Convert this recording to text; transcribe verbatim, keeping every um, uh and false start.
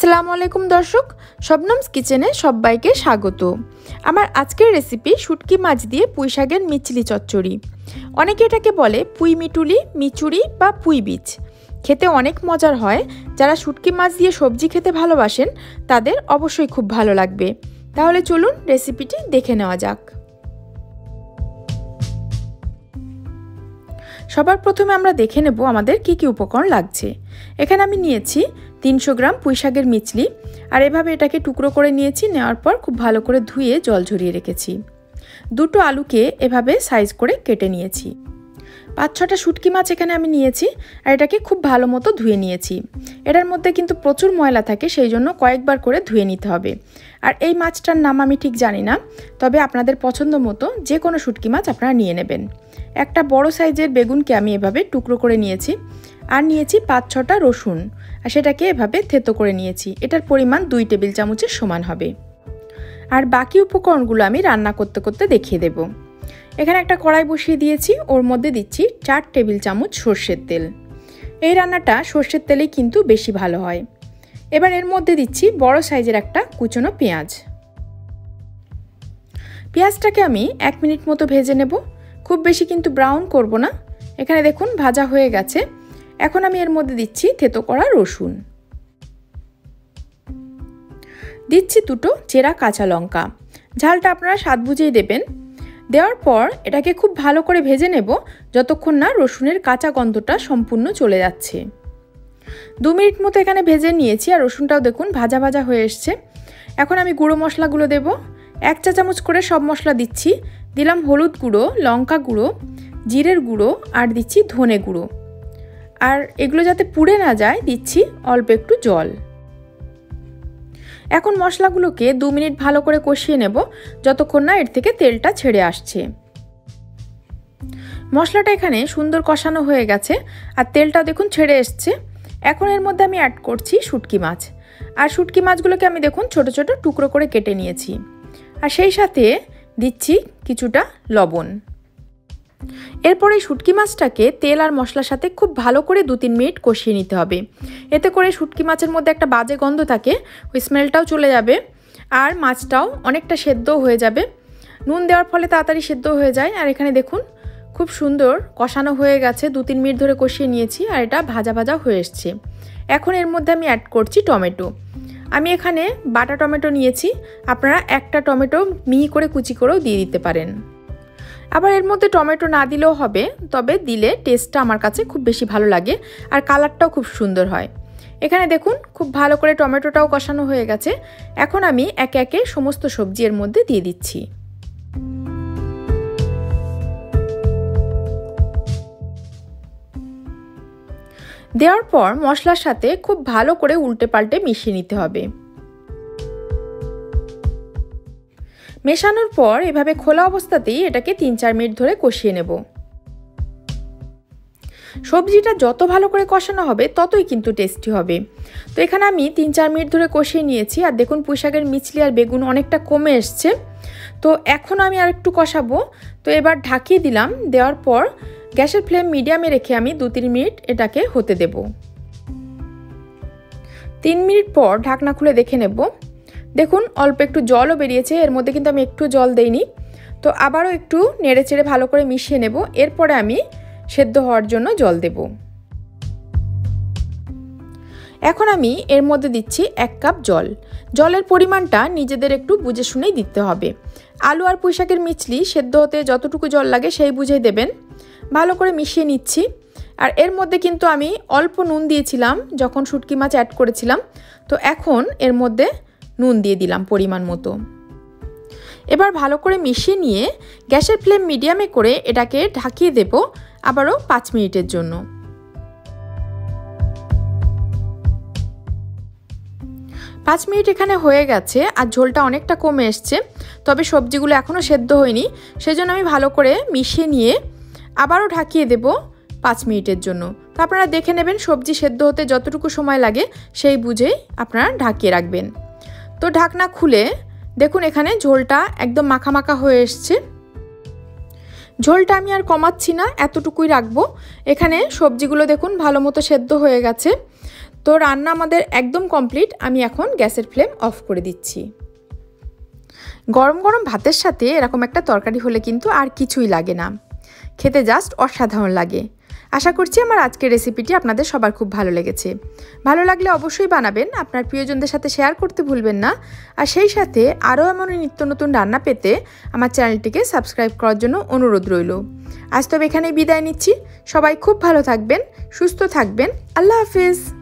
আসসালামু আলাইকুম দর্শক, শবনমস কিচেনে সবাইকে স্বাগত। আমার আজকের রেসিপি শুটকি মাছ দিয়ে পুঁই শাকের মিচলি চচ্চড়ি। অনেকে এটাকে বলে পুঁই মিটুলি, মিচুরি বা পুঁই বীজ। খেতে অনেক মজার হয়। যারা শুটকি মাছ দিয়ে সবজি খেতে ভালোবাসেন তাদের অবশ্যই খুব ভালো লাগবে। তাহলে চলুন রেসিপিটি দেখে নেওয়া যাক। সবার প্রথমে আমরা দেখে নেব আমাদের কি কি উপকরণ লাগছে। এখানে আমি নিয়েছি তিনশো গ্রাম পুঁই শাকের মিচলি, আর এভাবে এটাকে টুকরো করে নিয়েছি। নেওয়ার পর খুব ভালো করে ধুয়ে জল ঝরিয়ে রেখেছি। দুটো আলুকে এভাবে সাইজ করে কেটে নিয়েছি। পাঁচ ছটা শুটকি মাছ এখানে আমি নিয়েছি, আর এটাকে খুব ভালো মতো ধুয়ে নিয়েছি। এটার মধ্যে কিন্তু প্রচুর ময়লা থাকে, সেই জন্য কয়েকবার করে ধুয়ে নিতে হবে। আর এই মাছটার নাম আমি ঠিক জানি না, তবে আপনাদের পছন্দ মতো যে কোনো শুটকি মাছ আপনারা নিয়ে নেবেন। একটা বড় সাইজের বেগুনকে আমি এভাবে টুকরো করে নিয়েছি, আর নিয়েছি পাঁচ ছটা রসুন, আর সেটাকে এভাবে থেতো করে নিয়েছি। এটার পরিমাণ দুই টেবিল চামচের সমান হবে। আর বাকি উপকরণগুলো আমি রান্না করতে করতে দেখিয়ে দেব। এখানে একটা কড়াই বসিয়ে দিয়েছি, ওর মধ্যে দিচ্ছি চার টেবিল চামচ সর্ষের তেল। এই রান্নাটা সর্ষের তেলেই কিন্তু বেশি ভালো হয়। এবার এর মধ্যে দিচ্ছি বড় সাইজের একটা কুচনো পেঁয়াজ। পেঁয়াজটাকে আমি এক মিনিট মতো ভেজে নেব, খুব বেশি কিন্তু ব্রাউন করব না। এখানে দেখুন ভাজা হয়ে গেছে। এখন আমি এর মধ্যে দিচ্ছি থেতো করা রসুন, দিচ্ছি দুটো চেরা কাঁচা লঙ্কা। ঝালটা আপনারা স্বাদ বুঝেই দেবেন। দেওয়ার পর এটাকে খুব ভালো করে ভেজে নেব যতক্ষণ না রসুনের কাঁচা গন্ধটা সম্পূর্ণ চলে যাচ্ছে। দু মিনিট মতো এখানে ভেজে নিয়েছি, আর রসুনটাও দেখুন ভাজা ভাজা হয়ে এসছে। এখন আমি গুঁড়ো মশলাগুলো দেব। এক চা চামচ করে সব মশলা দিচ্ছি। দিলাম হলুদ গুঁড়ো, লঙ্কা গুঁড়ো, জিরের গুঁড়ো, আর দিচ্ছি ধনে গুঁড়ো। আর এগুলো যাতে পুড়ে না যায় দিচ্ছি অল্প একটু জল। এখন মশলাগুলোকে দু মিনিট ভালো করে কষিয়ে নেব যতক্ষণ না এর থেকে তেলটা ছেড়ে আসছে। মশলাটা এখানে সুন্দর কষানো হয়ে গেছে, আর তেলটা দেখুন ছেড়ে এসছে। এখন এর মধ্যে আমি অ্যাড করছি শুটকি মাছ। আর শুটকি মাছগুলোকে আমি দেখুন ছোট ছোট টুকরো করে কেটে নিয়েছি। আর সেই সাথে দিচ্ছি কিছুটা লবণ। এরপর এই শুটকি মাছটাকে তেল আর মশলার সাথে খুব ভালো করে দু তিন মিনিট কষিয়ে নিতে হবে। এতে করে শুটকি মাছের মধ্যে একটা বাজে গন্ধ থাকে, ওই স্মেলটাও চলে যাবে, আর মাছটাও অনেকটা সেদ্ধও হয়ে যাবে। নুন দেওয়ার ফলে তাড়াতাড়ি সেদ্ধ হয়ে যায়। আর এখানে দেখুন খুব সুন্দর কষানো হয়ে গেছে, দু তিন মিনিট ধরে কষিয়ে নিয়েছি, আর এটা ভাজা ভাজা হয়ে এসছে। এখন এর মধ্যে আমি অ্যাড করছি টমেটো। আমি এখানে বাটা টমেটো নিয়েছি, আপনারা একটা টমেটো মিহি করে কুচি করেও দিয়ে দিতে পারেন। আবার এর মধ্যে টমেটো না দিলেও হবে, তবে দিলে টেস্টটা আমার কাছে খুব বেশি ভালো লাগে, আর কালারটাও খুব সুন্দর হয়। এখানে দেখুন খুব ভালো করে টমেটোটাও কষানো হয়ে গেছে। এখন আমি একে একে সমস্ত সবজি এর মধ্যে দিয়ে দিচ্ছি। দেওয়ার পর মশলার সাথে খুব ভালো করে উল্টে পাল্টে মিশিয়ে নিতে হবে। মেশানোর পর এভাবে খোলা অবস্থাতেই এটাকে তিন চার মিনিট ধরে কষিয়ে নেব। সবজিটা যত ভালো করে কষানো হবে ততই কিন্তু টেস্টি হবে। তো এখানে আমি তিন চার মিনিট ধরে কষিয়ে নিয়েছি, আর দেখুন পুঁই শাকের মিচলি আর বেগুন অনেকটা কমে এসছে। তো এখন আমি আর একটু কষাবো। তো এবার ঢাকিয়ে দিলাম। দেওয়ার পর গ্যাসের ফ্লেম মিডিয়ামে রেখে আমি দু তিন মিনিট এটাকে হতে দেব। তিন মিনিট পর ঢাকনা খুলে দেখে নেব। দেখুন অল্প একটু জলও বেরিয়েছে, এর মধ্যে কিন্তু আমি একটু জল দেইনি। তো আবারও একটু নেড়ে চেড়ে ভালো করে মিশিয়ে নেব। এরপরে আমি সেদ্ধ হওয়ার জন্য জল দেব। এখন আমি এর মধ্যে দিচ্ছি এক কাপ জল। জলের পরিমাণটা নিজেদের একটু বুঝে শুনেই দিতে হবে। আলু আর পুঁই শাকের মিচলি সেদ্ধ হতে যতটুকু জল লাগে সেই বুঝেই দেবেন। ভালো করে মিশিয়ে নিচ্ছি। আর এর মধ্যে কিন্তু আমি অল্প নুন দিয়েছিলাম যখন শুটকি মাছ অ্যাড করেছিলাম। তো এখন এর মধ্যে নুন দিয়ে দিলাম পরিমাণ মতো। এবার ভালো করে মিশিয়ে নিয়ে গ্যাসের ফ্লেম মিডিয়ামে করে এটাকে ঢাকিয়ে দেব আবারও পাঁচ মিনিটের জন্য। পাঁচ মিনিট এখানে হয়ে গেছে, আর ঝোলটা অনেকটা কমে এসছে, তবে সবজিগুলো এখনও সেদ্ধ হয়নি। সেজন্য আমি ভালো করে মিশিয়ে নিয়ে আবারও ঢাকিয়ে দেব পাঁচ মিনিটের জন্য। তো আপনারা দেখে নেবেন সবজি সেদ্ধ হতে যতটুকু সময় লাগে সেই বুঝেই আপনারা ঢাকিয়ে রাখবেন। তো ঢাকনা খুলে দেখুন এখানে ঝোলটা একদম মাখা মাখা হয়ে এসছে। ঝোলটা আমি আর কমাচ্ছি না, এতটুকুই রাখবো। এখানে সবজিগুলো দেখুন ভালো মতো সেদ্ধ হয়ে গেছে। তো রান্না আমাদের একদম কমপ্লিট। আমি এখন গ্যাসের ফ্লেম অফ করে দিচ্ছি। গরম গরম ভাতের সাথে এরকম একটা তরকারি হলে কিন্তু আর কিছুই লাগে না, খেতে জাস্ট অসাধারণ লাগে। আশা করছি আমার আজকের রেসিপিটি আপনাদের সবার খুব ভালো লেগেছে। ভালো লাগলে অবশ্যই বানাবেন, আপনার প্রিয়জনদের সাথে শেয়ার করতে ভুলবেন না। আর সেই সাথে আরও এমন নিত্য নতুন রান্না পেতে আমার চ্যানেলটিকে সাবস্ক্রাইব করার জন্য অনুরোধ রইল। আজ তবে এখানেই বিদায় নিচ্ছি। সবাই খুব ভালো থাকবেন, সুস্থ থাকবেন। আল্লাহ হাফিজ।